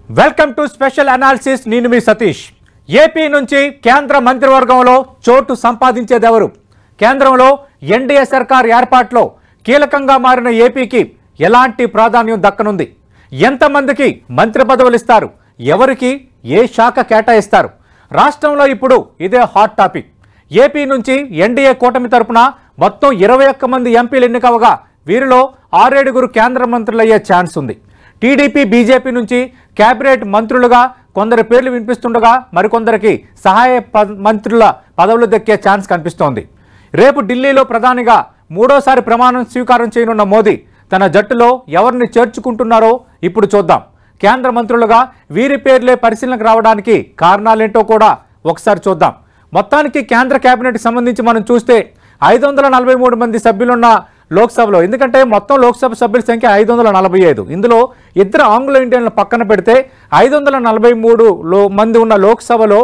Welcome to special analysis. నేను మీ Satish. AP నుంచి కేంద్ర మంత్రివర్గంలో చోటు సంపాదించేదెవరు? కేంద్రంలో ఎన్డీఏ సర్కార్ ఏర్పాటులో కీలకంగా మారిన ఏపీకి ఎలాంటి ప్రాధాన్యం దక్కనుంది? ఎంతమందికి మంత్రి పదవులు ఇస్తారు? ఎవరికి ఏ శాఖ కేటాయిస్తారు? రాష్ట్రంలో ఇప్పుడు ఇదే హాట్ టాపిక్. ఏపీ నుంచి ఎన్డీఏ కూటమి తరపున మొత్తం 21 మంది ఎంపీలు ఎన్నికవగా వీరిలో 6-7 కేంద్ర మంత్రులయ్యే ఛాన్స్ ఉంది. టీడీపీ బీజేపీ నుంచి కేబినెట్ మంత్రులుగా కొందరి పేర్లు వినిపిస్తుండగా మరికొందరికి సహాయ మంత్రుల పదవులు దక్కే ఛాన్స్ కనిపిస్తోంది. రేపు ఢిల్లీలో ప్రధానిగా 3వ ప్రమాణం స్వీకారం చేయనున్న మోదీ తన జట్టులో ఎవరిని చేర్చుకుంటున్నారో ఇప్పుడు చూద్దాం. కేంద్ర మంత్రులుగా వీరి పేర్లే పరిశీలనకు రావడానికి కారణాలేంటో కూడా ఒకసారి చూద్దాం. మొత్తానికి కేంద్ర కేబినెట్కి సంబంధించి మనం చూస్తే 543 మంది సభ్యులున్న లోక్సభలో, ఎందుకంటే మొత్తం లోక్సభ సభ్యుల సంఖ్య 545, ఇందులో 2 ఆంగ్లో ఇండియన్లు పక్కన పెడితే 543 మంది ఉన్న లోక్సభలో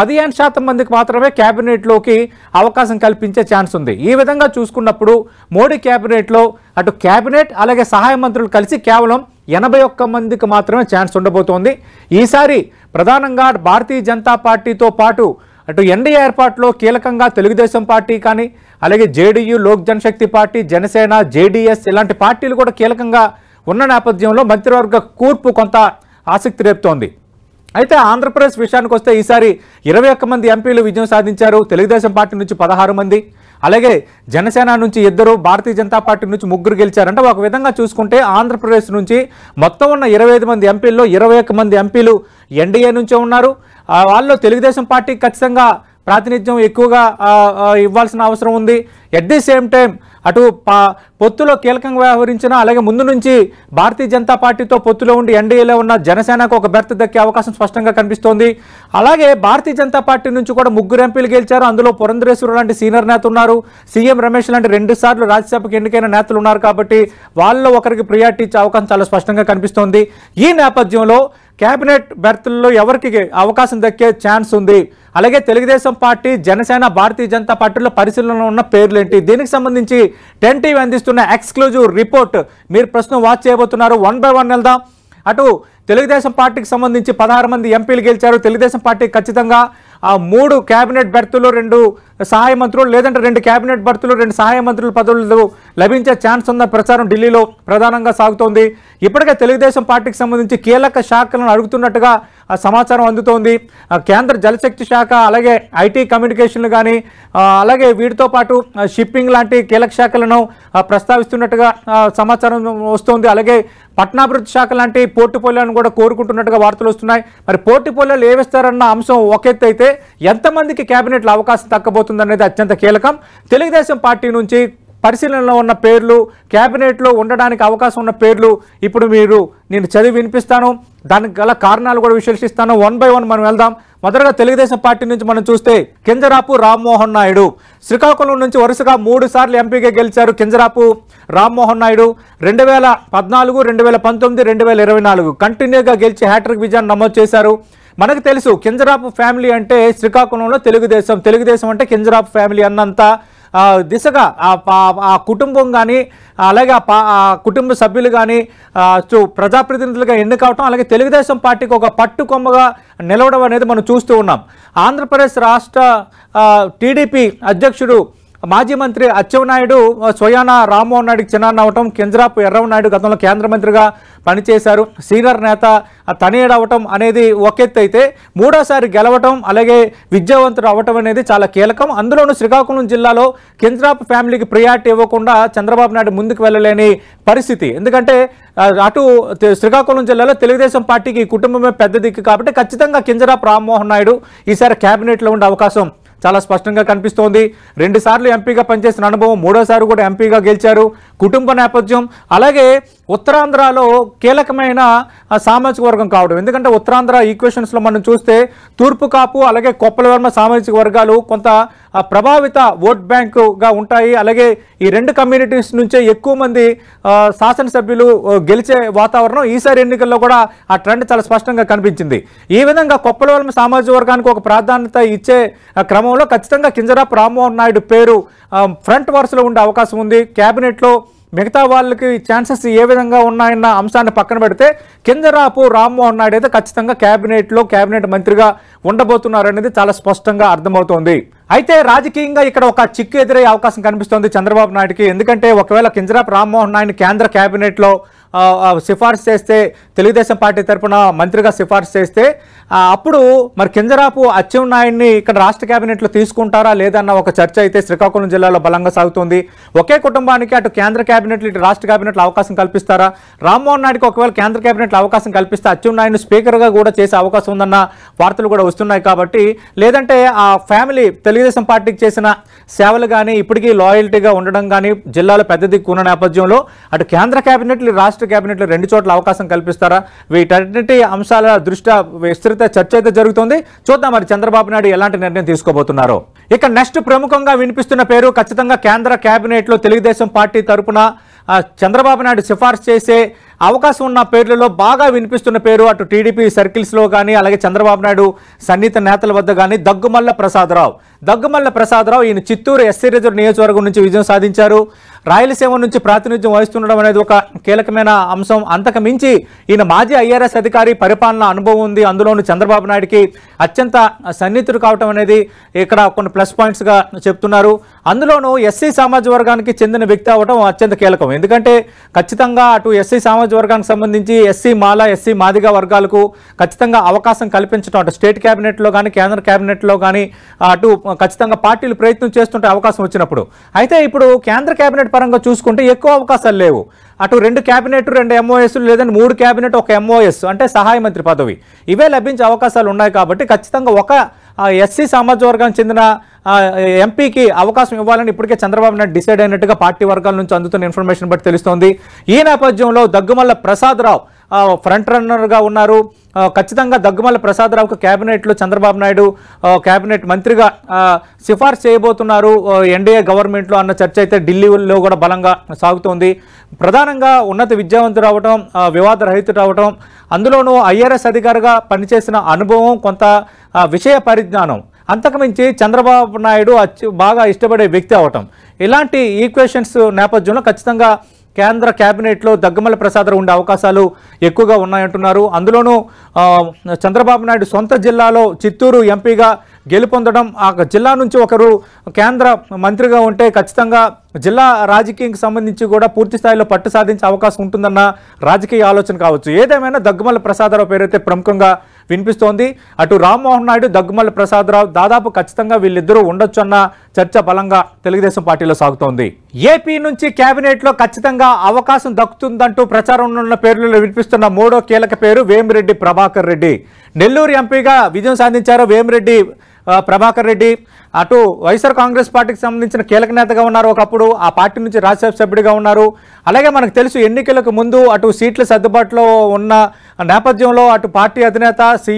15% మందికి మాత్రమే కేబినెట్లోకి అవకాశం కల్పించే ఛాన్స్ ఉంది. ఈ విధంగా చూసుకున్నప్పుడు మోడీ కేబినెట్లో అటు కేబినెట్ అలాగే సహాయ మంత్రులు కలిసి కేవలం 81 మందికి మాత్రమే ఛాన్స్ ఉండబోతోంది. ఈసారి ప్రధానంగా భారతీయ జనతా పార్టీతో పాటు అటు ఎన్డీఏ ఏర్పాటులో కీలకంగా తెలుగుదేశం పార్టీ కానీ అలాగే JDU, Lok Janshakti party, Janasena, JDS ఇలాంటి పార్టీలు కూడా కీలకంగా ఉన్న నేపథ్యంలో మంత్రివర్గ కూర్పు కొంత ఆసక్తి రేపుతోంది. అయితే ఆంధ్రప్రదేశ్ విషయానికి వస్తే ఈసారి 21 మంది ఎంపీలు విజయం సాధించారు. తెలుగుదేశం పార్టీ నుంచి 16 మంది, అలాగే జనసేన నుంచి 2, భారతీయ జనతా పార్టీ నుంచి 3 గెలిచారంటే ఒక విధంగా చూసుకుంటే ఆంధ్రప్రదేశ్ నుంచి మొత్తం ఉన్న 25 మంది ఎంపీల్లో 21 మంది ఎంపీలు ఎన్డీఏ నుంచే ఉన్నారు. వాళ్ళు తెలుగుదేశం పార్టీకి ఖచ్చితంగా ప్రాతినిధ్యం ఎక్కువగా ఇవ్వాల్సిన అవసరం ఉంది. ఎట్ ది సేమ్ టైం అటు పొత్తులో కీలకంగా వ్యవహరించిన అలాగే ముందు నుంచి భారతీయ జనతా పార్టీతో పొత్తులో ఉండి ఎన్డీఏలో ఉన్న జనసేనకు ఒక బెర్త్ దక్కే అవకాశం స్పష్టంగా కనిపిస్తోంది. అలాగే భారతీయ జనతా పార్టీ నుంచి కూడా 3 ఎంపీలు గెలిచారు. అందులో పురంధరేశ్వరు లాంటి సీనియర్ నేత ఉన్నారు, సీఎం రమేష్ లాంటి 2 సార్లు రాజ్యసభకు ఎన్నికైన నేతలు ఉన్నారు. కాబట్టి వాళ్ళలో ఒకరికి ప్రియారిటీ ఇచ్చే అవకాశం చాలా స్పష్టంగా కనిపిస్తోంది. ఈ నేపథ్యంలో కేబినెట్ బెర్త్లలో ఎవరికి అవకాశం దక్కే ఛాన్స్ ఉంది? అలాగే తెలుగుదేశం పార్టీ, జనసేన, భారతీయ జనతా పార్టీలో పరిశీలనలో ఉన్న పేర్లేంటి? దీనికి సంబంధించి 10 టీవీ అందిస్తున్న ఎక్స్క్లూజివ్ రిపోర్ట్ మీరు ప్రస్తుతం వాచ్ చేయబోతున్నారు. 1 బై 1 వెళ్దాం. అటు తెలుగుదేశం పార్టీకి సంబంధించి 16 మంది ఎంపీలు గెలిచారు. తెలుగుదేశం పార్టీ ఖచ్చితంగా 3 కేబినెట్ బెర్తులు, 2 సహాయ మంత్రులు, లేదంటే 2 కేబినెట్ బెర్తులు, 2 సహాయ మంత్రుల పదవులు లభించే ఛాన్స్ ఉన్న ప్రచారం ఢిల్లీలో ప్రధానంగా సాగుతోంది. ఇప్పటికే తెలుగుదేశం పార్టీకి సంబంధించి కీలక శాఖలను అడుగుతున్నట్టుగా సమాచారం అందుతోంది. కేంద్ర జలశక్తి శాఖ, అలాగే ఐటీ కమ్యూనికేషన్లు కానీ, అలాగే వీటితో పాటు షిప్పింగ్ లాంటి కీలక శాఖలను ప్రస్తావిస్తున్నట్టుగా సమాచారం వస్తుంది. అలాగే పట్టణాభివృద్ధి శాఖ లాంటి పోర్టుఫోలియోలను కూడా కోరుకుంటున్నట్టుగా వార్తలు వస్తున్నాయి. మరి పోర్టుఫోలియోలు ఏవేస్తారన్న అంశం ఒక ఎత్తు అయితే ఎంతమందికి కేబినెట్లో అవకాశం దక్కబోతుంది అనేది అత్యంత కీలకం. తెలుగుదేశం పార్టీ నుంచి పరిశీలనలో ఉన్న పేర్లు, కేబినెట్లో ఉండడానికి అవకాశం ఉన్న పేర్లు ఇప్పుడు నేను చదివి వినిపిస్తాను. దానికి గల కారణాలు కూడా విశ్లేషిస్తాను. 1 బై 1 మనం వెళ్దాం. మొదటగా తెలుగుదేశం పార్టీ నుంచి మనం చూస్తే కింజరాపు రామ్మోహన్ నాయుడు శ్రీకాకుళం నుంచి వరుసగా 3 సార్లు ఎంపీగా గెలిచారు. కింజరాపు రామ్మోహన్ నాయుడు 2014, 2019, 2024 కంటిన్యూగా గెలిచి హ్యాట్రిక్ విజయాన్ని నమోదు చేశారు. మనకు తెలుసు కింజరాపు ఫ్యామిలీ అంటే శ్రీకాకుళంలో తెలుగుదేశం అంటే కింజరాపు ఫ్యామిలీ అన్నంత దిశగా ఆ కుటుంబం కానీ అలాగే ఆ కుటుంబ సభ్యులు కానీ ప్రజాప్రతినిధులుగా ఎన్నికవటం, అలాగే తెలుగుదేశం పార్టీకి ఒక పట్టుకొమ్మగా నిలవడం అనేది మనం చూస్తూ ఉన్నాం. ఆంధ్రప్రదేశ్ రాష్ట్ర టీడీపీ అధ్యక్షుడు మాజీ మంత్రి అచ్చెన్నాయుడు స్వయాన రామ్మోహన్ నాయుడికి చిన్నాన్న అవటం, కింజరాపు ఎర్రవనాయుడు గతంలో కేంద్ర మంత్రిగా పనిచేశారు. సీనియర్ నేత తనయుడవటం అనేది ఒక ఎత్తు అయితే 3వసారి గెలవటం అలాగే విద్యావంతుడు అవ్వటం అనేది చాలా కీలకం. అందులోనూ శ్రీకాకుళం జిల్లాలో కింజరాపు ఫ్యామిలీకి ప్రియారిటీ ఇవ్వకుండా చంద్రబాబు నాయుడు ముందుకు వెళ్ళలేని పరిస్థితి. ఎందుకంటే అటు శ్రీకాకుళం జిల్లాలో తెలుగుదేశం పార్టీకి కుటుంబమే పెద్ద దిక్కు కాబట్టి ఖచ్చితంగా కింజరాపు రామ్మోహన్ నాయుడు ఈసారి కేబినెట్లో ఉండే అవకాశం చాలా స్పష్టంగా కనిపిస్తోంది. 2 సార్లు ఎంపీగా పనిచేసిన అనుభవం, 3వసారి కూడా ఎంపీగా గెలిచారు. కుటుంబ నేపథ్యం, అలాగే ఉత్తరాంధ్రలో కీలకమైన సామాజిక వర్గం కావడం. ఎందుకంటే ఉత్తరాంధ్ర ఈక్వేషన్స్లో మనం చూస్తే తూర్పు కాపు అలాగే కొప్పలవర్మ సామాజిక వర్గాలు కొంత ప్రభావిత ఓట్ బ్యాంకుగా ఉంటాయి. అలాగే ఈ 2 కమ్యూనిటీస్ నుంచే ఎక్కువ మంది శాసనసభ్యులు గెలిచే వాతావరణం ఈసారి ఎన్నికల్లో కూడా ఆ ట్రెండ్ చాలా స్పష్టంగా కనిపించింది. ఈ విధంగా కొప్పలవర్మ సామాజిక వర్గానికి ఒక ప్రాధాన్యత ఇచ్చే క్రమంలో ఖచ్చితంగా కింజరాపు రామ్మోహన్ నాయుడు పేరు ఫ్రంట్ వరుసలో ఉండే అవకాశం ఉంది. కేబినెట్లో మిగతా వాళ్ళకి ఛాన్సెస్ ఏ విధంగా ఉన్నాయన్న అంశాన్ని పక్కన పెడితే కింజరాపు రామ్మోహన్ నాయుడు అయితే ఖచ్చితంగా కేబినెట్ మంత్రిగా ఉండబోతున్నారు అనేది చాలా స్పష్టంగా అర్థమవుతోంది. అయితే రాజకీయంగా ఇక్కడ ఒక చిక్కు ఎదురయ్యే అవకాశం కనిపిస్తోంది చంద్రబాబు నాయుడుకి. ఎందుకంటే ఒకవేళ కింజరాపు రామ్మోహన్ నాయుడు కేంద్ర కేబినెట్లో సిఫార్సు చేస్తే, తెలుగుదేశం పార్టీ తరఫున మంత్రిగా సిఫార్సు చేస్తే అప్పుడు మరి కింజరాపు అచ్చెన్నాయుడిని ఇక్కడ రాష్ట్ర కేబినెట్లో తీసుకుంటారా లేదన్న ఒక చర్చ అయితే శ్రీకాకుళం జిల్లాలో బలంగా సాగుతోంది. ఒకే కుటుంబానికి అటు కేంద్ర కేబినెట్లు ఇటు రాష్ట్ర కేబినెట్లో అవకాశం కల్పిస్తారా? రామ్మోహన్ నాయుడుకి ఒకవేళ కేంద్ర కేబినెట్లో అవకాశం కల్పిస్తే అచ్చెన్నాయుడిని స్పీకర్గా కూడా చేసే అవకాశం ఉందన్న వార్తలు కూడా వస్తున్నాయి. కాబట్టి లేదంటే ఆ ఫ్యామిలీ తెలుగుదేశం పార్టీకి చేసిన సేవలు కానీ ఇప్పటికీ లాయల్టీగా ఉండడం కానీ జిల్లాలో పెద్ద దిక్కు ఉన్న నేపథ్యంలో అటు కేంద్ర కేబినెట్లు రాష్ట్ర కేబినెట్లో 2 చోట్ల అవకాశం కల్పిస్తారా? వీటన్నిటి అంశాల దృష్ట్యా విస్తృత చర్చ అయితే జరుగుతుంది. చూద్దాం మరి చంద్రబాబు నాయుడు ఎలాంటి నిర్ణయం తీసుకోబోతున్నారో. ఇక నెక్స్ట్ ప్రముఖంగా వినిపిస్తున్న పేరు ఖచ్చితంగా కేంద్ర కేబినెట్లో తెలుగుదేశం పార్టీ తరఫున చంద్రబాబు నాయుడు సిఫార్సు చేసే అవకాశం ఉన్న పేర్లలో బాగా వినిపిస్తున్న పేరు అటు టీడీపీ సర్కిల్స్లో కానీ అలాగే చంద్రబాబు నాయుడు సన్నిహిత నేతల వద్ద కానీ దగ్గుమల్ల ప్రసాదరావు ఈయన చిత్తూరు ఎస్సీ రిజర్వ్ నియోజకవర్గం నుంచి విజయం సాధించారు. రాయలసీమ నుంచి ప్రాతినిధ్యం వహిస్తుండడం అనేది ఒక కీలకమైన అంశం. అంతకు మించి ఈయన మాజీ ఐఆర్ఎస్ అధికారి, పరిపాలన అనుభవం ఉంది. అందులోనూ చంద్రబాబు నాయుడికి అత్యంత సన్నిహితుడు కావటం అనేది ఇక్కడ కొన్ని ప్లస్ పాయింట్స్గా చెప్తున్నారు. అందులోనూ ఎస్సీ సామాజిక వర్గానికి చెందిన వ్యక్తి అవ్వడం అత్యంత కీలకం. ఎందుకంటే ఖచ్చితంగా అటు ఎస్సీ సామాజిక వర్గానికి సంబంధించి ఎస్సీ మాల, ఎస్సీ మాదిగ వర్గాలకు ఖచ్చితంగా అవకాశం కల్పించడం అటు స్టేట్ క్యాబినెట్లో కానీ కేంద్ర క్యాబినెట్లో కానీ అటు ఖచ్చితంగా పార్టీలు ప్రయత్నం చేస్తుంటే అవకాశం వచ్చినప్పుడు. అయితే ఇప్పుడు కేంద్ర కేబినెట్ పరంగా చూసుకుంటే ఎక్కువ అవకాశాలు లేవు. అటు 2 క్యాబినెట్ 2 MOS లేదంటే 3 క్యాబినెట్ 1 MOS అంటే సహాయ మంత్రి పదవి ఇవే లభించే అవకాశాలు ఉన్నాయి. కాబట్టి ఖచ్చితంగా ఒక ఎస్సీ సామాజిక వర్గానికి చెందిన ఎంపీకి అవకాశం ఇవ్వాలని ఇప్పటికే చంద్రబాబు నాయుడు డిసైడ్ అయినట్టుగా పార్టీ వర్గాల నుంచి అందుతున్న ఇన్ఫర్మేషన్ బట్టి తెలుస్తోంది. ఈ నేపథ్యంలో దగ్గుమల్ల ప్రసాదరావు ఫ్రంట్ రన్నర్గా ఉన్నారు. ఖచ్చితంగా దగ్గుమల్ల ప్రసాదరావుకు క్యాబినెట్లో చంద్రబాబు నాయుడు క్యాబినెట్ మంత్రిగా సిఫార్సు చేయబోతున్నారు ఎన్డీఏ గవర్నమెంట్లో అన్న చర్చ అయితే ఢిల్లీలో కూడా బలంగా సాగుతోంది. ప్రధానంగా ఉన్నత విద్యావంతుడు అవటం, వివాద రహితుడు అవటం, అందులోనూ ఐఆర్ఎస్ అధికారిగా పనిచేసిన అనుభవం, కొంత విషయ పరిజ్ఞానం, అంతకుమించి చంద్రబాబు నాయుడు బాగా ఇష్టపడే వ్యక్తి అవటం, ఇలాంటి ఈక్వేషన్స్ నేపథ్యంలో ఖచ్చితంగా కేంద్ర కేబినెట్లో దగ్గుమల్ల ప్రసాదరావు ఉండే అవకాశాలు ఎక్కువగా ఉన్నాయంటున్నారు. అందులోనూ చంద్రబాబు నాయుడు సొంత జిల్లాలో చిత్తూరు ఎంపీగా గెలుపొందడం, ఆ జిల్లా నుంచి ఒకరు కేంద్ర మంత్రిగా ఉంటే ఖచ్చితంగా జిల్లా రాజకీయానికి సంబంధించి కూడా పూర్తి స్థాయిలో పట్టు సాధించే అవకాశం ఉంటుందన్న రాజకీయ ఆలోచన కావచ్చు. ఏదేమైనా దగ్గుమల్ల ప్రసాదరావు పేరైతే ప్రముఖంగా వినిపిస్తోంది. అటు రామ్మోహన్ నాయుడు, దగ్గుమల్ల ప్రసాదరావు దాదాపు ఖచ్చితంగా వీళ్ళిద్దరూ ఉండొచ్చు అన్న చర్చ బలంగా తెలుగుదేశం పార్టీలో సాగుతోంది. ఏపీ నుంచి కేబినెట్లో ఖచ్చితంగా అవకాశం దక్కుతుందంటూ ప్రచారం ఉన్న పేర్లలో వినిపిస్తున్న 3వ కీలక పేరు వేమిరెడ్డి ప్రభాకర్ రెడ్డి. నెల్లూరు ఎంపీగా విజయం సాధించారు వేమిరెడ్డి ప్రభాకర్ రెడ్డి. అటు వైఎస్ఆర్ కాంగ్రెస్ పార్టీకి సంబంధించిన కీలక నేతగా ఉన్నారు ఒకప్పుడు, ఆ పార్టీ నుంచి రాజ్యసభ సభ్యుడిగా ఉన్నారు. అలాగే మనకు తెలుసు ఎన్నికలకు ముందు అటు సీట్ల సర్దుబాటులో ఉన్న నేపథ్యంలో అటు పార్టీ అధినేత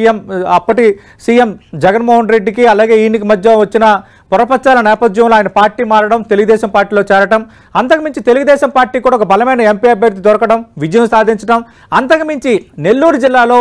అప్పటి సీఎం జగన్మోహన్ రెడ్డికి అలాగే ఈయనకి మధ్య వచ్చిన పొరపచ్చాల నేపథ్యంలో ఆయన పార్టీ మారడం, తెలుగుదేశం పార్టీలో చేరటం, అంతకుమించి తెలుగుదేశం పార్టీ కూడా ఒక బలమైన ఎంపీ అభ్యర్థి దొరకడం, విజయం సాధించడం, అంతకుమించి నెల్లూరు జిల్లాలో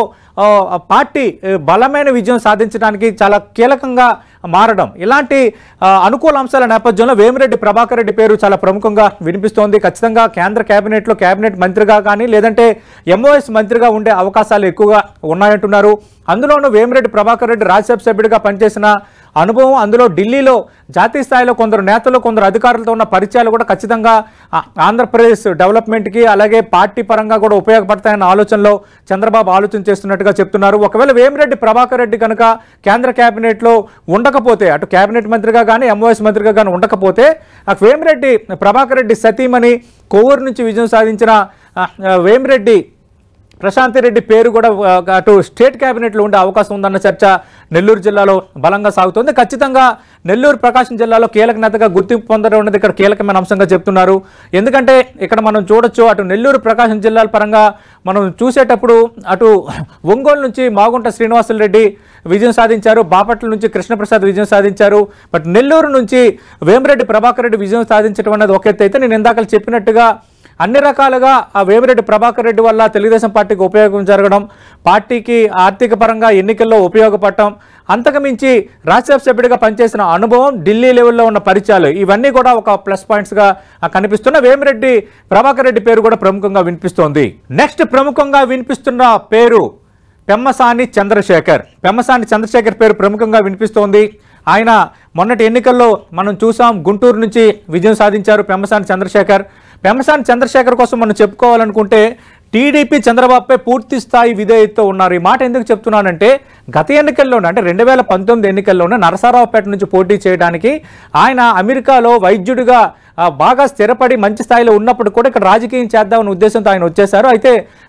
పార్టీ బలమైన విజయం సాధించడానికి చాలా కీలకంగా మారడం, ఇలాంటి అనుకూల అంశాల నేపథ్యంలో వేమిరెడ్డి ప్రభాకర్ రెడ్డి పేరు చాలా ప్రముఖంగా వినిపిస్తోంది. ఖచ్చితంగా కేంద్ర కేబినెట్లో కేబినెట్ మంత్రిగా కానీ లేదంటే MOS మంత్రిగా ఉండే అవకాశాలు ఎక్కువగా ఉన్నాయంటున్నారు. అందులోనూ వేమిరెడ్డి ప్రభాకర్ రెడ్డి రాజ్యసభ సభ్యుడిగా పనిచేసిన అనుభవం, అందులో ఢిల్లీలో జాతీయ స్థాయిలో కొందరు నేతలు కొందరు అధికారులతో ఉన్న పరిచయాలు కూడా ఖచ్చితంగా ఆంధ్రప్రదేశ్ డెవలప్మెంట్కి అలాగే పార్టీ పరంగా కూడా ఉపయోగపడతాయన్న ఆలోచనలో చంద్రబాబు ఆలోచన చేస్తున్నట్టుగా చెప్తున్నారు. ఒకవేళ వేమిరెడ్డి ప్రభాకర్ రెడ్డి కనుక కేంద్ర కేబినెట్లో ఉండకపోతే, అటు కేబినెట్ మంత్రిగా కానీ MOS మంత్రిగా కానీ ఉండకపోతే, వేమిరెడ్డి ప్రభాకర్ రెడ్డి సతీమణి కొవ్వూరు నుంచి విజయం సాధించిన వేమిరెడ్డి ప్రశాంతి రెడ్డి పేరు కూడా అటు స్టేట్ క్యాబినెట్లో ఉండే అవకాశం ఉందన్న చర్చ నెల్లూరు జిల్లాలో బలంగా సాగుతోంది. ఖచ్చితంగా నెల్లూరు ప్రకాశం జిల్లాలో కీలక నేతగా గుర్తింపు పొందడం అనేది ఇక్కడ కీలకమైన అంశంగా చెప్తున్నారు. ఎందుకంటే ఇక్కడ మనం చూడొచ్చు, అటు నెల్లూరు ప్రకాశం జిల్లాల పరంగా మనం చూసేటప్పుడు అటు ఒంగోలు నుంచి మాగుంట శ్రీనివాసులు రెడ్డి విజయం సాధించారు, బాపట్ల నుంచి కృష్ణప్రసాద్ విజయం సాధించారు. బట్ నెల్లూరు నుంచి వేమిరెడ్డి ప్రభాకర్ రెడ్డి విజయం సాధించడం అనేది ఒక ఎత్తు అయితే, నేను ఇందాక చెప్పినట్టుగా అన్ని రకాలుగా ఆ వేమిరెడ్డి ప్రభాకర్ రెడ్డి వల్ల తెలుగుదేశం పార్టీకి ఉపయోగం జరగడం, పార్టీకి ఆర్థిక పరంగా ఎన్నికల్లో ఉపయోగపడటం, అంతకుమించి రాజ్యసభ సభ్యుడిగా పనిచేసిన అనుభవం, ఢిల్లీ లెవెల్లో ఉన్న పరిచయాలు, ఇవన్నీ కూడా ఒక ప్లస్ పాయింట్స్గా కనిపిస్తున్న వేమిరెడ్డి ప్రభాకర్ రెడ్డి పేరు కూడా ప్రముఖంగా వినిపిస్తోంది. నెక్స్ట్ ప్రముఖంగా వినిపిస్తున్న పేరు పెమ్మసాని చంద్రశేఖర్. పెమ్మసాని చంద్రశేఖర్ పేరు ప్రముఖంగా వినిపిస్తోంది. ఆయన మొన్నటి ఎన్నికల్లో మనం చూసాం, గుంటూరు నుంచి విజయం సాధించారు పెమ్మసాని చంద్రశేఖర్. పెమ్మసాని చంద్రశేఖర్ కోసం మనం చెప్పుకోవాలనుకుంటే టీడీపీ చంద్రబాబుపై పూర్తి స్థాయి విధేయతతో ఉన్నారు. ఈ మాట ఎందుకు చెప్తున్నానంటే గత ఎన్నికల్లోనే, అంటే 2019 ఎన్నికల్లోనే నరసరావుపేట నుంచి పోటీ చేయడానికి ఆయన అమెరికాలో వైద్యుడిగా బాగా స్థిరపడి మంచి స్థాయిలో ఉన్నప్పుడు కూడా ఇక్కడ రాజకీయం చేద్దామనే ఉద్దేశంతో ఆయన వచ్చేశారు. అయితే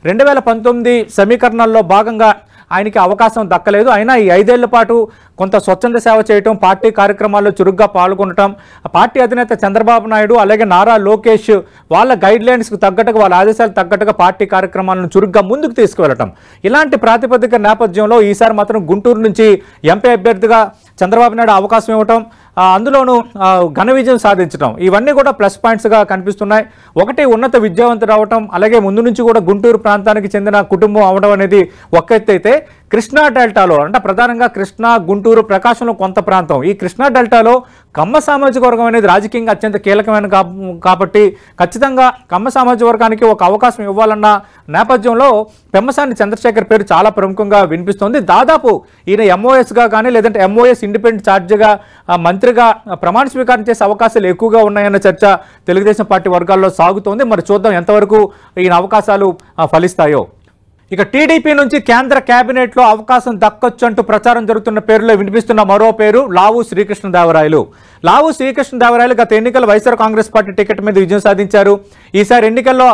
2019 సమీకరణాల్లో భాగంగా ఆయనకి అవకాశం దక్కలేదు. అయినా ఈ 5 ఏళ్ల పాటు కొంత స్వచ్ఛంద సేవ చేయటం, పార్టీ కార్యక్రమాల్లో చురుగ్గా పాల్గొనటం, పార్టీ అధినేత చంద్రబాబు నాయుడు అలాగే నారా లోకేష్ వాళ్ళ గైడ్లైన్స్కి తగ్గట్టుగా, వాళ్ళ ఆదేశాలకు తగ్గట్టుగా పార్టీ కార్యక్రమాలను చురుగ్గా ముందుకు తీసుకువెళ్ళటం, ఇలాంటి ప్రాతిపదిక నేపథ్యంలో ఈసారి మాత్రం గుంటూరు నుంచి ఎంపీ అభ్యర్థిగా చంద్రబాబు నాయుడు అవకాశం ఇవ్వటం, అందులోనూ ఘన విజయం సాధించడం, ఇవన్నీ కూడా ప్లస్ పాయింట్స్గా కనిపిస్తున్నాయి. ఒకటి, ఉన్నత విద్యావంతుడు అవటం, అలాగే ముందు నుంచి కూడా గుంటూరు ప్రాంతానికి చెందిన కుటుంబం అవడం అనేది ఒక ఎత్తు అయితే, కృష్ణా డెల్టాలో అంటే ప్రధానంగా కృష్ణా, గుంటూరు, ప్రకాశంలో కొంత ప్రాంతం, ఈ కృష్ణా డెల్టాలో కమ్మ సామాజిక వర్గం అనేది రాజకీయంగా అత్యంత కీలకమైన కాబట్టి ఖచ్చితంగా కమ్మ సామాజిక వర్గానికి ఒక అవకాశం ఇవ్వాలన్న నేపథ్యంలో పెమ్మసాని చంద్రశేఖర్ పేరు చాలా ప్రముఖంగా వినిపిస్తోంది. దాదాపు ఈయన ఎంఓఎస్గా కానీ లేదంటే ఎంఓఎస్ ఇండిపెండెంట్ ఛార్జిగా మంత్రిగా ప్రమాణ స్వీకారం చేసే అవకాశాలు ఎక్కువగా ఉన్నాయన్న చర్చ తెలుగుదేశం పార్టీ వర్గాల్లో సాగుతోంది. మరి చూద్దాం ఎంతవరకు ఈయన అవకాశాలు ఫలిస్తాయో. ఇక టీడీపీ నుంచి కేంద్ర కేబినెట్లో అవకాశం దక్కొచ్చంటూ ప్రచారం జరుగుతున్న పేరులో వినిపిస్తున్న మరో పేరు లావు శ్రీకృష్ణదేవరాయలు. లావు శ్రీకృష్ణదేవరాయలు గత ఎన్నికల వైఎస్ఆర్ కాంగ్రెస్ పార్టీ టికెట్ మీద విజయం సాధించారు. ఈసారి ఎన్నికల్లో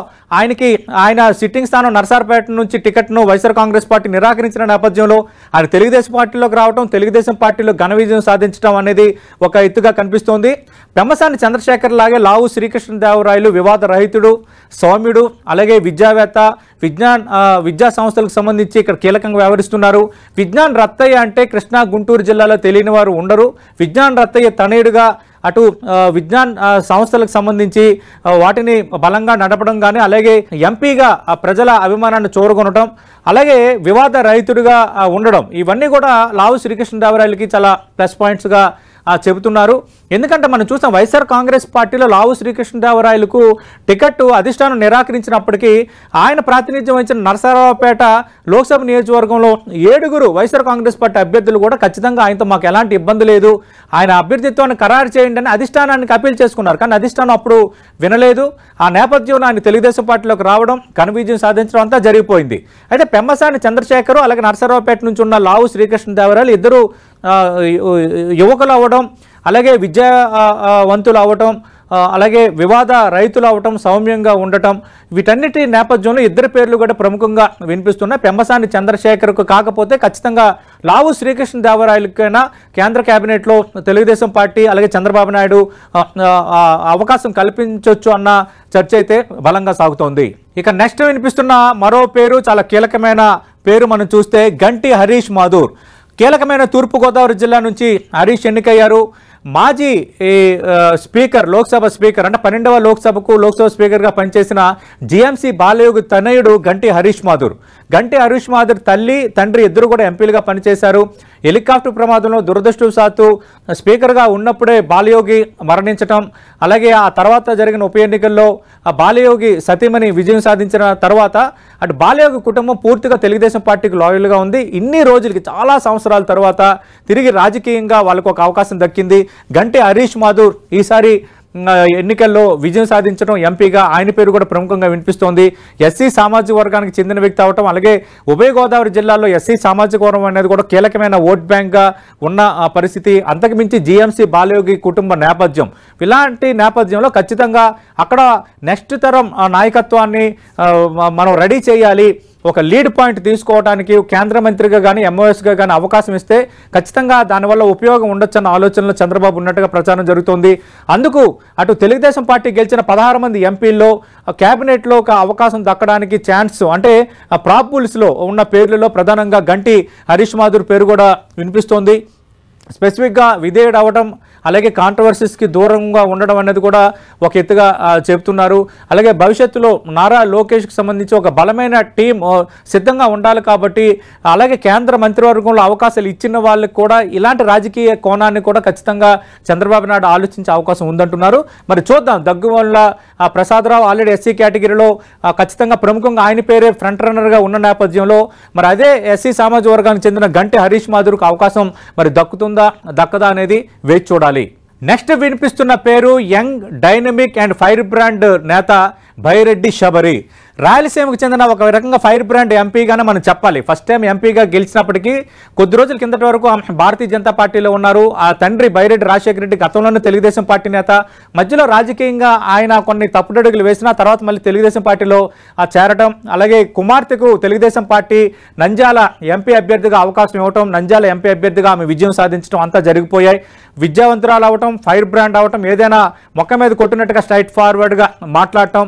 ఆయన సిట్టింగ్ స్థానం నరసరావుపేట నుంచి టికెట్ను వైఎస్ఆర్ కాంగ్రెస్ పార్టీ నిరాకరించిన నేపథ్యంలో ఆయన తెలుగుదేశం పార్టీలోకి రావడం, తెలుగుదేశం పార్టీలో ఘన విజయం సాధించడం అనేది ఒక ఎత్తుగా కనిపిస్తోంది. పెమ్మసాని చంద్రశేఖర్ లాగే లావు శ్రీకృష్ణదేవరాయలు వివాద రహితుడు, సౌమ్యుడు, అలాగే విద్యావేత్త, విద్యా సంస్థలకు సంబంధించి ఇక్కడ కీలకంగా వ్యవహరిస్తున్నారు. విజ్ఞాన్ రత్తయ్య అంటే కృష్ణా, గుంటూరు జిల్లాలో తెలియని వారు ఉండరు. విజ్ఞాన్ రత్తయ్య తనయుడుగా అటు విజ్ఞాన్ సంస్థలకు సంబంధించి వాటిని బలంగా నడపడం కానీ, అలాగే ఎంపీగా ప్రజల అభిమానాన్ని చూరగొనడం, అలాగే వివాద రహితుడిగా ఉండడం, ఇవన్నీ కూడా లావు శ్రీకృష్ణదేవరాయలకి చాలా ప్లస్ పాయింట్స్గా చెబుతున్నారు. ఎందుకంటే మనం చూస్తాం వైఎస్ఆర్ కాంగ్రెస్ పార్టీలో లావు శ్రీకృష్ణదేవరాయలకు టికెట్ అధిష్టానం నిరాకరించినప్పటికీ ఆయన ప్రాతినిధ్యం వహించిన నరసరావుపేట లోక్సభ నియోజకవర్గంలో 7 వైఎస్ఆర్ కాంగ్రెస్ పార్టీ అభ్యర్థులు కూడా ఖచ్చితంగా ఆయనతో మాకు ఎలాంటి ఇబ్బంది లేదు, ఆయన అభ్యర్థిత్వాన్ని ఖరారు చేయండి అని అధిష్టానానికి అప్పీల్ చేసుకున్నారు. కానీ అధిష్టానం అప్పుడు వినలేదు. ఆ నేపథ్యంలో ఆయన తెలుగుదేశం పార్టీలోకి రావడం, ఘన విజయం సాధించడం అంతా జరిగిపోయింది. అయితే పెమ్మసాని చంద్రశేఖర్ అలాగే నరసరావుపేట నుంచి ఉన్న లావు శ్రీకృష్ణదేవరాయలు ఇద్దరు యువకులు అవ్వడం, అలాగే విద్యావంతులు అవ్వటం, అలాగే వివాద రైతులు అవ్వటం, సౌమ్యంగా ఉండటం, వీటన్నిటి నేపథ్యంలో ఇద్దరు పేర్లు కూడా ప్రముఖంగా వినిపిస్తున్నాయి. పెమ్మసాని చంద్రశేఖర్కు కాకపోతే ఖచ్చితంగా లావు శ్రీకృష్ణదేవరాయలకైనా కేంద్ర కేబినెట్లో తెలుగుదేశం పార్టీ అలాగే చంద్రబాబు నాయుడు అవకాశం కల్పించవచ్చు అన్న చర్చ అయితే బలంగా సాగుతోంది. ఇక నెక్స్ట్ వినిపిస్తున్న మరో పేరు చాలా కీలకమైన పేరు మనం చూస్తే గంటి హరీష్ మాథూర్. కీలకమైన తూర్పుగోదావరి జిల్లా నుంచి హరీష్ ఎన్నికయ్యారు. మాజీ స్పీకర్, లోక్సభ స్పీకర్ అంటే 12వ లోక్సభ స్పీకర్గా పనిచేసిన జిఎంసి బాలయోగి తనయుడు గంటి హరీష్ మాథూర్. గంటి హరీష్ మాథూర్ తల్లి, తండ్రి ఇద్దరు కూడా ఎంపీలుగా పనిచేశారు. హెలికాప్టర్ ప్రమాదంలో దురదృష్టవశాత్తు స్పీకర్గా ఉన్నప్పుడే బాలయోగి మరణించటం, అలాగే ఆ తర్వాత జరిగిన ఉప ఎన్నికల్లో బాలయోగి సతీమణి విజయం సాధించిన తర్వాత అటు బాలయోగి కుటుంబం పూర్తిగా తెలుగుదేశం పార్టీకి లాయల్గా ఉంది. ఇన్ని రోజులకి, చాలా సంవత్సరాల తర్వాత తిరిగి రాజకీయంగా వాళ్ళకు ఒక అవకాశం దక్కింది. గంటి హరీష్ మాథూర్ ఈసారి ఎన్నికల్లో విజయం సాధించడం, ఎంపీగా ఆయన పేరు కూడా ప్రముఖంగా వినిపిస్తోంది. ఎస్సీ సామాజిక వర్గానికి చెందిన వ్యక్తి అవటం, అలాగే ఉభయ గోదావరి జిల్లాలో ఎస్సీ సామాజిక వర్గం అనేది కూడా కీలకమైన ఓట్ బ్యాంక్గా ఉన్న పరిస్థితి. అంతకుమించి జిఎంసి బాలయోగి కుటుంబ నేపథ్యం, ఇలాంటి నేపథ్యంలో ఖచ్చితంగా అక్కడ నెక్స్ట్ తరం నాయకత్వాన్ని మనం రెడీ చేయాలి, ఒక లీడ్ పాయింట్ తీసుకోవడానికి కేంద్ర మంత్రిగా కానీ ఎంఓఎస్గా కానీ అవకాశం ఇస్తే ఖచ్చితంగా దానివల్ల ఉపయోగం ఉండొచ్చన్న ఆలోచనలో చంద్రబాబు ఉన్నట్టుగా ప్రచారం జరుగుతోంది. అందుకు అటు తెలుగుదేశం పార్టీ గెలిచిన 16 మంది ఎంపీల్లో క్యాబినెట్లో ఒక అవకాశం దక్కడానికి ఛాన్స్, అంటే ప్రాబబుల్స్లో ఉన్న పేర్లలో ప్రధానంగా గంటి హరీష్ మాథూర్ పేరు కూడా వినిపిస్తోంది. స్పెసిఫిక్గా విధేయుడు అవ్వడం, అలాగే కాంట్రవర్సీస్కి దూరంగా ఉండడం అనేది కూడా ఒక ఎత్తుగా చెబుతున్నారు. అలాగే భవిష్యత్తులో నారా లోకేష్కి సంబంధించి ఒక బలమైన టీం సిద్ధంగా ఉండాలి కాబట్టి, అలాగే కేంద్ర మంత్రివర్గంలో అవకాశాలు ఇచ్చిన వాళ్ళకి కూడా ఇలాంటి రాజకీయ కోణాన్ని కూడా ఖచ్చితంగా చంద్రబాబు నాయుడు ఆలోచించే అవకాశం ఉందంటున్నారు. మరి చూద్దాం. దగ్గువల్ల ప్రసాదరావు ఆల్రెడీ ఎస్సీ కేటగిరీలో ఖచ్చితంగా ప్రముఖంగా ఆయన పేరే ఫ్రంట్ రన్నర్గా ఉన్న నేపథ్యంలో మరి అదే ఎస్సీ సామాజిక వర్గానికి చెందిన గంటి హరీష్ మాధుర్కు అవకాశం మరి దక్కుతుందా దక్కదా అనేది వేచి చూడాలి. నెక్స్ట్ వినిపిస్తున్న పేరు young, dynamic and fire brand నేత బైరెడ్డి శబరి. రాయలసీమకు చెందిన ఒక రకంగా ఫైర్ బ్రాండ్ ఎంపీగానే మనం చెప్పాలి. ఫస్ట్ టైం ఎంపీగా గెలిచినప్పటికీ కొద్ది రోజుల కిందటి వరకు ఆమె భారతీయ జనతా పార్టీలో ఉన్నారు. ఆ తండ్రి బైరెడ్డి రాజశేఖర రెడ్డి గతంలోనే తెలుగుదేశం పార్టీ నేత. మధ్యలో రాజకీయంగా ఆయన కొన్ని తప్పుడడుగులు వేసిన తర్వాత మళ్ళీ తెలుగుదేశం పార్టీలో చేరటం, అలాగే కుమార్తెకు తెలుగుదేశం పార్టీ నంద్యాల ఎంపీ అభ్యర్థిగా అవకాశం ఇవ్వటం, నంద్యాల ఎంపీ అభ్యర్థిగా ఆమె విజయం సాధించడం అంతా జరిగిపోయాయి. విద్యావంతురాలు అవటం, ఫైర్ బ్రాండ్ అవటం, ఏదైనా మొక్క మీద కొట్టినట్టుగా స్ట్రైట్ ఫార్వర్డ్గా మాట్లాడటం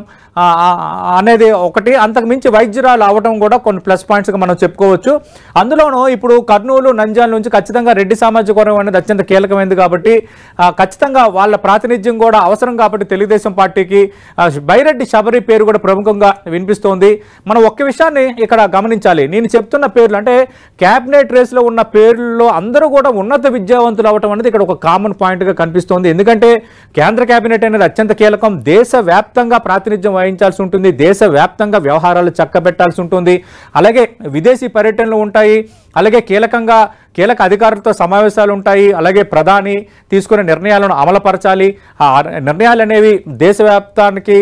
అనేది ఒకటి. అంతకు మించి వైద్యురాలు అవడం కూడా కొన్ని ప్లస్ పాయింట్స్గా మనం చెప్పుకోవచ్చు. అందులోనూ ఇప్పుడు కర్నూలు, నంద్యాల నుంచి ఖచ్చితంగా రెడ్డి సామాజిక వర్గం అనేది అత్యంత కీలకమైంది కాబట్టి ఖచ్చితంగా వాళ్ళ ప్రాతినిధ్యం కూడా అవసరం కాబట్టి తెలుగుదేశం పార్టీకి బైరెడ్డి శబరి పేరు కూడా ప్రముఖంగా వినిపిస్తోంది. మనం ఒక్క విషయాన్ని ఇక్కడ గమనించాలి. నేను చెప్తున్న పేర్లు అంటే క్యాబినెట్ రేస్లో ఉన్న పేర్లలో అందరూ కూడా ఉన్నత విద్యావంతులు అవటం అనేది ఇక్కడ ఒక కామన్ పాయింట్గా కనిపిస్తోంది. ఎందుకంటే కేంద్ర క్యాబినెట్ అనేది అత్యంత కీలకం. దేశవ్యాప్తంగా ప్రాతినిధ్యం వహించాల్సి ఉంటుంది, దేశవ్యాప్తంగా వ్యవహారాలు చక్కబెట్టాల్సి ఉంటుంది, అలాగే విదేశీ పర్యటనలు ఉంటాయి, అలాగే కీలక అధికారులతో సమావేశాలు ఉంటాయి, అలాగే ప్రధాని తీసుకునే నిర్ణయాలను అమలుపరచాలి. ఆ నిర్ణయాలు అనేవి దేశవ్యాప్తానికి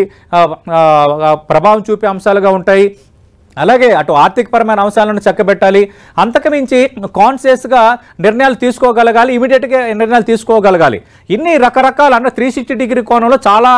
ప్రభావం చూపే అంశాలుగా ఉంటాయి. అలాగే అటు ఆర్థికపరమైన అంశాలను చక్కబెట్టాలి. అంతకుమించి కాన్షియస్గా నిర్ణయాలు తీసుకోగలగాలి, ఇమీడియట్గా నిర్ణయాలు తీసుకోగలగాలి. ఇన్ని రకరకాల అంటే 360 డిగ్రీ కోణంలో చాలా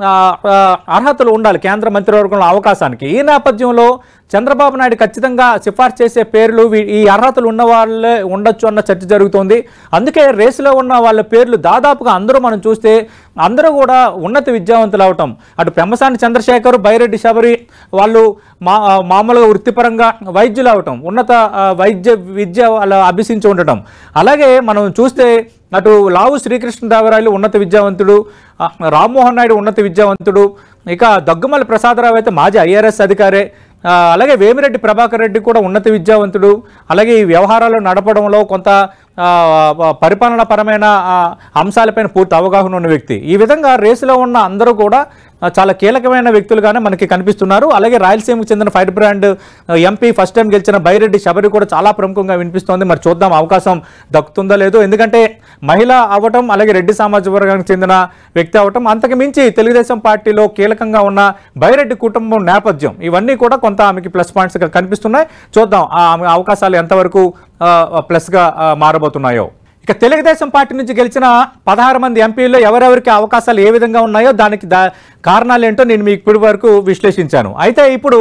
అర్హతలు ఉండాలి కేంద్ర మంత్రివర్గంలో అవకాశానికి. ఈ నేపథ్యంలో చంద్రబాబు నాయుడు ఖచ్చితంగా సిఫార్సు చేసే పేర్లు ఈ అర్హతలు ఉన్న వాళ్ళే ఉండొచ్చు అన్న చర్చ జరుగుతోంది. అందుకే రేసులో ఉన్న వాళ్ళ పేర్లు దాదాపుగా అందరూ మనం చూస్తే అందరూ కూడా ఉన్నత విద్యావంతులు అవటం. అటు పెమ్మసాని చంద్రశేఖర్, బైరెడ్డి శబరి వాళ్ళు మామూలుగా వృత్తిపరంగా వైద్యులు అవటం, ఉన్నత విద్య వాళ్ళు అభ్యసించి ఉండటం. అలాగే మనం చూస్తే అటు లావు శ్రీకృష్ణదేవరాయలు ఉన్నత విద్యావంతుడు, రామ్మోహన్ నాయుడు ఉన్నత విద్యావంతుడు, ఇక దగ్గుమల్లి ప్రసాదరావు అయితే మాజీ IRS అధికారే, అలాగే వేమిరెడ్డి ప్రభాకర్ రెడ్డి కూడా ఉన్నత విద్యావంతుడు, అలాగే ఈ వ్యవహారాలు నడపడంలో కొంత పరిపాలన పరమైన అంశాలపైన పూర్తి అవగాహన ఉన్న వ్యక్తి. ఈ విధంగా రేసులో ఉన్న అందరూ కూడా చాలా కీలకమైన వ్యక్తులుగానే మనకి కనిపిస్తున్నారు. అలాగే రాయలసీమకు చెందిన fire brand MP first time గెలిచిన బైరెడ్డి శబరి కూడా చాలా ప్రముఖంగా వినిపిస్తోంది. మరి చూద్దాం అవకాశం దక్కుతుందో లేదో. ఎందుకంటే మహిళ అవ్వటం, అలాగే రెడ్డి సామాజిక వర్గానికి చెందిన వ్యక్తి అవ్వటం, అంతకు మించి తెలుగుదేశం పార్టీలో కీలకంగా ఉన్న బైరెడ్డి కుటుంబం నేపథ్యం, ఇవన్నీ కూడా కొంత ఆమెకి ప్లస్ పాయింట్స్గా కనిపిస్తున్నాయి. చూద్దాం ఆమె అవకాశాలు ఎంతవరకు ప్లస్గా మారబోతున్నాయో. ఇక తెలుగుదేశం పార్టీ నుంచి గెలిచిన 16 మంది ఎంపీల్లో ఎవరెవరికి అవకాశాలు ఏ విధంగా ఉన్నాయో దానికి కారణాలు ఏంటో నేను మీకు ఇప్పటి వరకు విశ్లేషించాను. అయితే ఇప్పుడు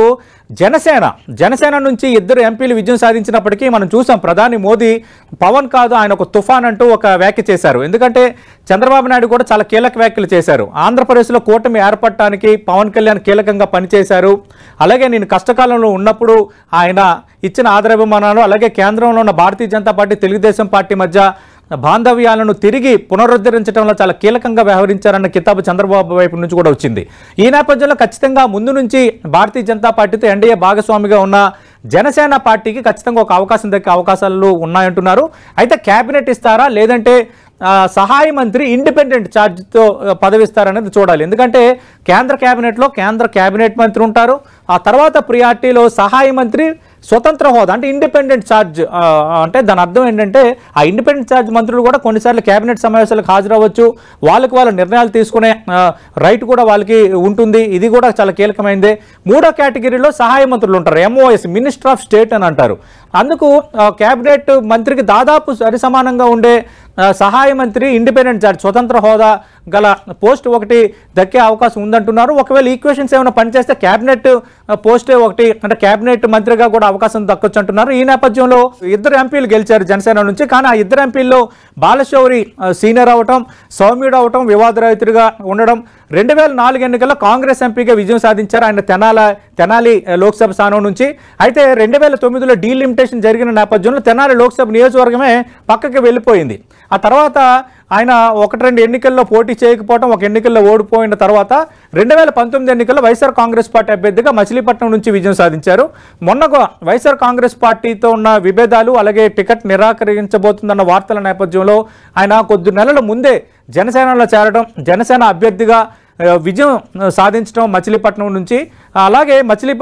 జనసేన నుంచి 2 ఎంపీలు విజయం సాధించినప్పటికీ మనం చూసాం ప్రధాని మోదీ పవన్ కాదు ఆయన ఒక తుఫాన్ అంటూ ఒక వ్యాఖ్య చేశారు. ఎందుకంటే చంద్రబాబు నాయుడు కూడా చాలా కీలక వ్యాఖ్యలు చేశారు. ఆంధ్రప్రదేశ్లో కూటమి ఏర్పడటానికి పవన్ కళ్యాణ్ కీలకంగా పనిచేశారు. అలాగే నేను కష్టకాలంలో ఉన్నప్పుడు ఆయన ఇచ్చిన ఆదరాభిమానాలు, అలాగే కేంద్రంలో ఉన్న భారతీయ జనతా పార్టీ, తెలుగుదేశం పార్టీ మధ్య బాంధవ్యాలను తిరిగి పునరుద్ధరించడంలో చాలా కీలకంగా వ్యవహరించారన్న కితాబు చంద్రబాబు వైపు నుంచి కూడా వచ్చింది. ఈ నేపథ్యంలో ఖచ్చితంగా ముందు నుంచి భారతీయ జనతా పార్టీతో ఎన్డీఏ భాగస్వామిగా ఉన్న జనసేన పార్టీకి ఖచ్చితంగా ఒక అవకాశం దక్కే అవకాశాలు ఉన్నాయంటున్నారు. అయితే క్యాబినెట్ ఇస్తారా లేదంటే సహాయ మంత్రి ఇండిపెండెంట్ ఛార్జ్తో పదవిస్తారనేది చూడాలి. ఎందుకంటే కేంద్ర క్యాబినెట్ మంత్రి ఉంటారు, ఆ తర్వాత ప్రియారిటీలో సహాయ మంత్రి స్వతంత్ర హోదా అంటే ఇండిపెండెంట్ ఛార్జ్. అంటే దాని అర్థం ఏంటంటే ఆ ఇండిపెండెంట్ ఛార్జ్ మంత్రులు కూడా కొన్నిసార్లు కేబినెట్ సమావేశాలకు హాజరవ్వచ్చు, వాళ్ళ నిర్ణయాలు తీసుకునే రైట్ కూడా వాళ్ళకి ఉంటుంది. ఇది కూడా చాలా కీలకమైనదే. 3వ కేటగిరీలో సహాయ మంత్రులు ఉంటారు, MOS మినిస్టర్ ఆఫ్ స్టేట్ అని అంటారు. అందుకు కేబినెట్ మంత్రికి దాదాపు సరిసమానంగా ఉండే సహాయ మంత్రి ఇండిపెండెంట్ ఛార్జ్ స్వతంత్ర హోదా గల పోస్ట్ ఒకటి దక్కే అవకాశం ఉందంటున్నారు. ఒకవేళ ఈక్వేషన్స్ ఏమైనా పనిచేస్తే క్యాబినెట్ పోస్టే ఒకటి అంటే క్యాబినెట్ మంత్రిగా కూడా అవకాశం దక్కొచ్చు అంటున్నారు. ఈ నేపథ్యంలో 2 ఎంపీలు గెలిచారు జనసేన నుంచి. కానీ ఆ 2 ఎంపీల్లో బాలశౌరి సీనియర్ అవటం, సౌమ్యుడు అవటం, వివాదరహితుడిగా ఉండడం, 2004 ఎన్నికల్లో కాంగ్రెస్ ఎంపీగా విజయం సాధించారు ఆయన తెనాలి లోక్సభ స్థానం నుంచి. అయితే 2009లో డీలిమిటేషన్ జరిగిన నేపథ్యంలో తెనాలి లోక్సభ నియోజకవర్గమే పక్కకి వెళ్ళిపోయింది. ఆ తర్వాత ఆయన 1-2 ఎన్నికల్లో పోటీ చేయకపోవడం, ఒక ఎన్నికల్లో ఓడిపోయిన తర్వాత 2019 ఎన్నికల్లో వైఎస్ఆర్ కాంగ్రెస్ పార్టీ అభ్యర్థిగా మచిలీపట్నం నుంచి విజయం సాధించారు. మొన్న వైఎస్ఆర్ కాంగ్రెస్ పార్టీతో ఉన్న విభేదాలు అలాగే టికెట్ నిరాకరించబోతుందన్న వార్తల నేపథ్యంలో ఆయన కొద్ది నెలల ముందే జనసేనలో చేరడం, జనసేన అభ్యర్థిగా విజయం సాధించడం మచిలీపట్నం నుంచి. అలాగే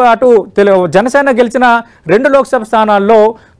జనసేన గెలిచిన 2 లోక్సభ స్థానాల్లో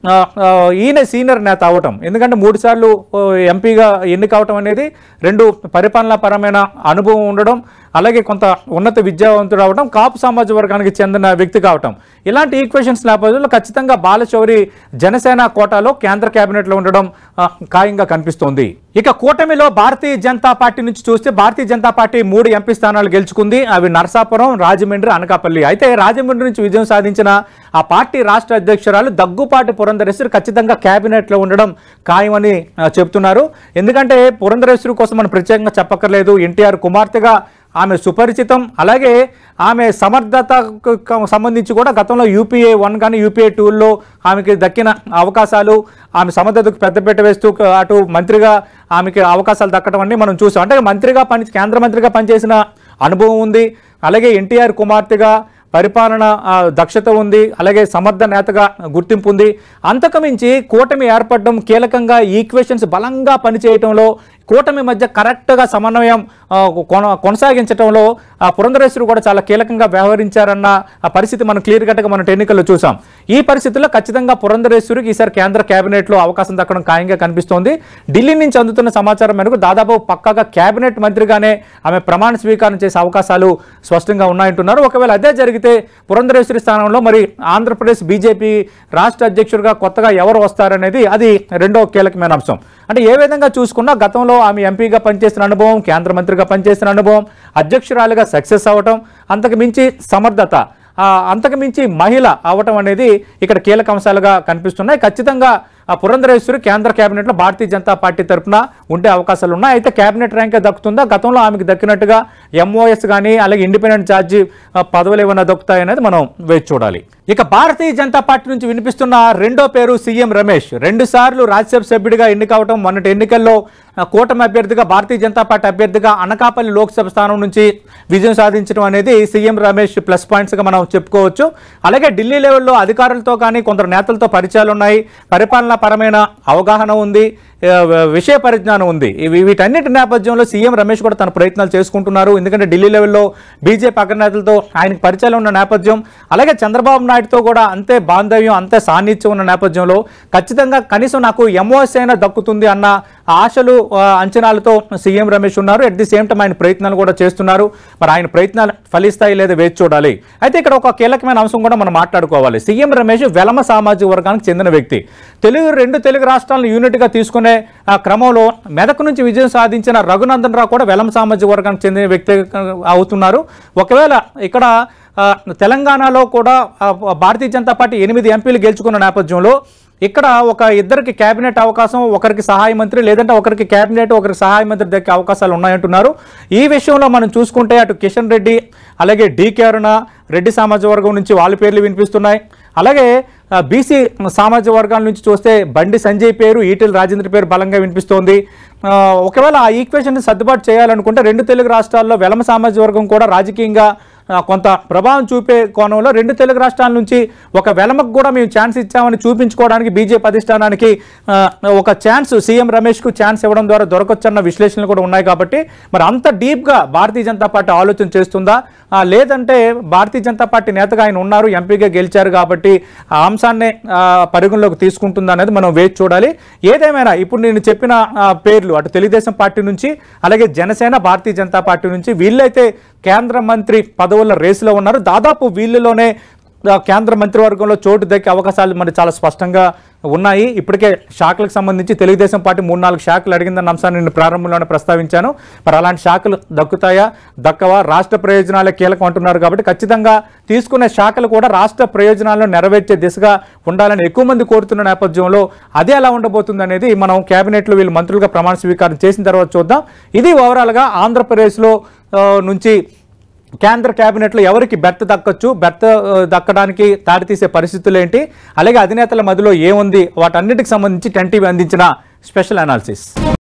ఈయన సీనియర్ నేత అవటం, ఎందుకంటే 3 సార్లు ఎంపీగా ఎన్నికవటం అనేది 2 పరిపాలనాపరమైన అనుభవం ఉండడం, అలాగే కొంత ఉన్నత విద్యావంతుడు అవడం, కాపు సమాజ వర్గానికి చెందిన వ్యక్తి కావటం, ఇలాంటి ఈక్వేషన్స్ నేపథ్యంలో ఖచ్చితంగా బాలశౌరి జనసేన కోటాలో కేంద్ర కేబినెట్లో ఉండడం ఖాయంగా కనిపిస్తోంది. ఇక కూటమిలో భారతీయ జనతా పార్టీ నుంచి చూస్తే భారతీయ జనతా పార్టీ 3 ఎంపీ స్థానాలు గెలుచుకుంది. అవి నరసాపురం, రాజమండ్రి, అనకాపల్లి. అయితే రాజమండ్రి నుంచి విజయం సాధించిన ఆ పార్టీ రాష్ట్ర అధ్యక్షురాలు దగ్గుపాటి పురంధరేశ్వరి ఖచ్చితంగా కేబినెట్లో ఉండడం ఖాయమని చెబుతున్నారు. ఎందుకంటే పురంధరేశ్వరి కోసం మనం ప్రత్యేకంగా చెప్పక్కర్లేదు, ఎన్టీఆర్ కుమార్తెగా ఆమె సుపరిచితం. అలాగే ఆమె సమర్థతకు సంబంధించి కూడా గతంలో UPA 1 కానీ UPA 2లో ఆమెకి దక్కిన అవకాశాలు, ఆమె సమర్థతకు పెద్దపీట వేస్తూ అటు మంత్రిగా ఆమెకి అవకాశాలు దక్కడం అన్నీ మనం చూసాం. అంటే కేంద్ర మంత్రిగా పనిచేసిన అనుభవం ఉంది, అలాగే ఎన్టీఆర్ కుమార్తెగా పరిపాలన దక్షత ఉంది, అలాగే సమర్థ నేతగా గుర్తింపు ఉంది. అంతకుమించి కూటమి ఏర్పడడం కీలకంగా ఈక్వేషన్స్ బలంగా పనిచేయటంలో, కూటమి మధ్య కరెక్ట్గా సమన్వయం కొనసాగించడంలో పురంధరేశ్వరి కూడా చాలా కీలకంగా వ్యవహరించారన్న పరిస్థితి మనం క్లియర్ కట్గా మనం ఎన్నికల్లో చూసాం. ఈ పరిస్థితుల్లో ఖచ్చితంగా పురంధరేశ్వరికి ఈసారి కేంద్ర కేబినెట్లో అవకాశం దక్కడం ఖాయంగా కనిపిస్తోంది. ఢిల్లీ నుంచి అందుతున్న సమాచారం మేరకు దాదాపు పక్కాగా కేబినెట్ మంత్రిగానే ఆమె ప్రమాణ స్వీకారం చేసే అవకాశాలు స్పష్టంగా ఉన్నాయంటున్నారు. ఒకవేళ అదే జరిగితే పురంధరేశ్వరి స్థానంలో మరి ఆంధ్రప్రదేశ్ బీజేపీ రాష్ట్ర అధ్యక్షుడిగా కొత్తగా ఎవరు వస్తారనేది అది రెండో కీలకమైన అంశం. అంటే ఏ విధంగా చూసుకున్నా గతంలో ఆమె ఎంపీగా పనిచేసిన అనుభవం, కేంద్ర మంత్రిగా పనిచేసిన అనుభవం, అధ్యక్షురాలుగా సక్సెస్ అవ్వటం, అంతకు మించి సమర్థత, అంతకు మించి మహిళ అవటం అనేది ఇక్కడ కీలక అంశాలుగా కనిపిస్తున్నాయి. ఖచ్చితంగా పురంధరేశ్వరి కేంద్ర కేబినెట్లో భారతీయ జనతా పార్టీ తరఫున ఉండే అవకాశాలు ఉన్నాయి. అయితే కేబినెట్ ర్యాంకే దక్కుతుందా, గతంలో ఆమెకు దక్కినట్టుగా MOS కానీ అలాగే ఇండిపెండెంట్ ఛార్జీ పదవులు ఏమైనా దక్కుతాయి అనేది మనం వేచి చూడాలి. ఇక భారతీయ జనతా పార్టీ నుంచి వినిపిస్తున్న రెండో పేరు సీఎం రమేష్. 2 సార్లు రాజ్యసభ సభ్యుడిగా ఎన్నికవటం, మొన్నటి ఎన్నికల్లో కూటమి అభ్యర్థిగా భారతీయ జనతా పార్టీ అభ్యర్థిగా అనకాపల్లి లోక్సభ స్థానం నుంచి విజయం సాధించడం అనేది సీఎం రమేష్ ప్లస్ పాయింట్స్గా మనం చెప్పుకోవచ్చు. అలాగే ఢిల్లీ లెవెల్లో అధికారులతో కానీ కొందరు నేతలతో పరిచయాలు ఉన్నాయి, పరిపాలనా పరమైన అవగాహన ఉంది, విషయ పరిజ్ఞానం ఉంది. వీటన్నిటి నేపథ్యంలో సీఎం రమేష్ కూడా తన ప్రయత్నాలు చేసుకుంటున్నారు. ఎందుకంటే ఢిల్లీ లెవెల్లో బీజేపీ అగ్రనేతలతో ఆయనకు పరిచయాలు ఉన్న నేపథ్యం, అలాగే చంద్రబాబు నాయుడుతో కూడా అంతే బాంధవ్యం, అంతే సాన్నిధ్యం ఉన్న నేపథ్యంలో ఖచ్చితంగా కనీసం నాకు MOS అయినా దక్కుతుంది అన్న ఆశలు, అంచనాలతో సీఎం రమేష్ ఉన్నారు. అట్ ది సేమ్ టైం ఆయన ప్రయత్నాలు కూడా చేస్తున్నారు. మరి ఆయన ప్రయత్నాలు ఫలిస్తాయి లేదా వేచి చూడాలి. అయితే ఇక్కడ ఒక కీలకమైన అంశం కూడా మనం మాట్లాడుకోవాలి. సీఎం రమేష్ వెలమ సామాజిక వర్గానికి చెందిన వ్యక్తి. 2 తెలుగు రాష్ట్రాలను యూనిట్గా తీసుకునే క్రమంలో మెదక్ నుంచి విజయం సాధించిన రఘునందన్ రావు కూడా వెలమ సామాజిక వర్గానికి చెందిన వ్యక్తి అవుతున్నారు. ఒకవేళ ఇక్కడ తెలంగాణలో కూడా భారతీయ జనతా పార్టీ 8 ఎంపీలు గెలుచుకున్న నేపథ్యంలో ఇక్కడ ఒక ఇద్దరికి కేబినెట్ అవకాశం, ఒకరికి సహాయ మంత్రి, లేదంటే ఒకరికి కేబినెట్, ఒకరికి సహాయ మంత్రి దక్కే అవకాశాలు ఉన్నాయంటున్నారు. ఈ విషయంలో మనం చూసుకుంటే అటు కిషన్ రెడ్డి అలాగే డీకే అరుణ రెడ్డి సామాజిక వర్గం నుంచి వాళ్ళ పేర్లు వినిపిస్తున్నాయి. అలాగే బీసీ సామాజిక వర్గాల నుంచి చూస్తే బండి సంజయ్ పేరు, ఈటెల రాజేంద్ర పేరు బలంగా వినిపిస్తోంది. ఒకవేళ ఆ ఈక్వేషన్ సర్దుబాటు చేయాలనుకుంటే 2 తెలుగు రాష్ట్రాల్లో వెలమ సామాజిక వర్గం కూడా రాజకీయంగా కొంత ప్రభావం చూపే కోణంలో 2 తెలుగు రాష్ట్రాల నుంచి ఒక వెలమకు కూడా మేము ఛాన్స్ ఇచ్చామని చూపించుకోవడానికి బీజేపీ అధిష్టానానికి ఒక ఛాన్స్, సీఎం రమేష్కు ఛాన్స్ ఇవ్వడం ద్వారా దొరకొచ్చన్న విశ్లేషణలు కూడా ఉన్నాయి. కాబట్టి మరి అంత డీప్గా భారతీయ జనతా పార్టీ ఆలోచన చేస్తుందా, లేదంటే భారతీయ జనతా పార్టీ నేతగా ఆయన ఉన్నారు, ఎంపీగా గెలిచారు కాబట్టి ఆ అంశాన్ని పరిగణలోకి తీసుకుంటుందా అనేది మనం వేచి చూడాలి. ఏదేమైనా ఇప్పుడు నేను చెప్పిన పేర్లు అటు తెలుగుదేశం పార్టీ నుంచి అలాగే జనసేన, భారతీయ జనతా పార్టీ నుంచి వీళ్ళైతే కేంద్ర మంత్రి పదవుల రేసులో ఉన్నారు. దాదాపు వీళ్ళలోనే కేంద్ర మంత్రివర్గంలో చోటు దక్కే అవకాశాలు మరి చాలా స్పష్టంగా ఉన్నాయి. ఇప్పటికే శాఖలకు సంబంధించి తెలుగుదేశం పార్టీ 3-4 శాఖలు అడిగిందన్న అంశాన్ని నేను ప్రారంభంలోనే ప్రస్తావించాను. మరి అలాంటి శాఖలు దక్కుతాయా దక్కవా, రాష్ట్ర ప్రయోజనాలే కీలకం అంటున్నారు కాబట్టి ఖచ్చితంగా తీసుకునే శాఖలు కూడా రాష్ట్ర ప్రయోజనాలను నెరవేర్చే దిశగా ఉండాలని ఎక్కువ మంది కోరుతున్న నేపథ్యంలో అదే ఎలా ఉండబోతుంది అనేది మనం కేబినెట్లో వీళ్ళు మంత్రులుగా ప్రమాణ స్వీకారం చేసిన తర్వాత చూద్దాం. ఇది ఓవరాల్గా ఆంధ్రప్రదేశ్లో నుంచి కేంద్ర కేబినెట్లో ఎవరికి బెర్త్ దక్కచ్చు, బెర్త్ దక్కడానికి దారితీసే పరిస్థితులు ఏంటి, అలాగే అధినేతల మధ్యలో ఏముంది, వాటన్నిటికి సంబంధించి 10 టీవీ అందించిన స్పెషల్ అనాలిసిస్.